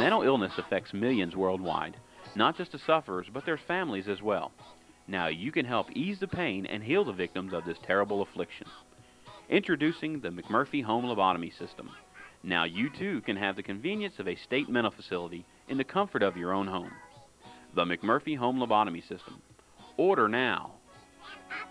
Mental illness affects millions worldwide, not just the sufferers, but their families as well. Now you can help ease the pain and heal the victims of this terrible affliction. Introducing the McMurphy Home Lobotomy System. Now you too can have the convenience of a state mental facility in the comfort of your own home. The McMurphy Home Lobotomy System. Order now.